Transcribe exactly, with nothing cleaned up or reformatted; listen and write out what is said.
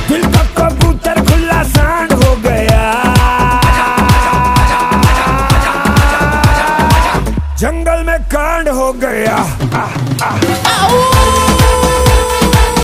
दिल का कबूतर खुला सांड हो गया, जंगल में कांड हो गया।